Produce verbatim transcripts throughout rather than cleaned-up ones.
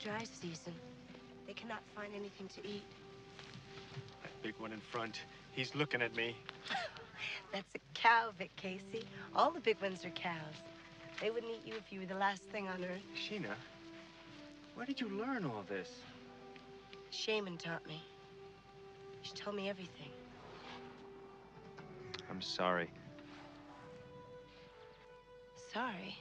dry season. They cannot find anything to eat. That big one in front, he's looking at me. That's a cow, Vic Casey. All the big ones are cows. They wouldn't eat you if you were the last thing on earth. Sheena, where did you learn all this? The shaman taught me. She told me everything. I'm sorry. Sorry?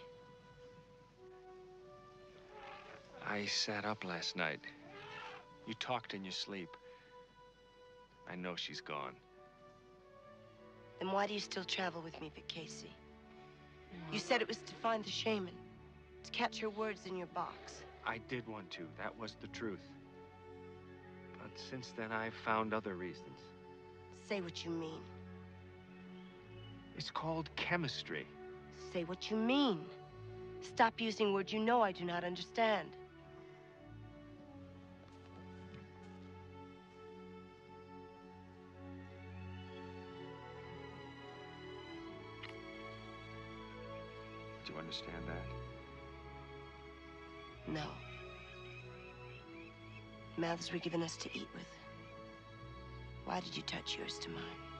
I sat up last night. You talked in your sleep. I know she's gone. Then why do you still travel with me, Vic Casey? You said it was to find the shaman, to catch her words in your box. I did want to. That was the truth. But since then, I've found other reasons. Say what you mean. It's called chemistry. Say what you mean. Stop using words you know I do not understand. Do you understand that? No. Mouths were given us to eat with. Why did you touch yours to mine?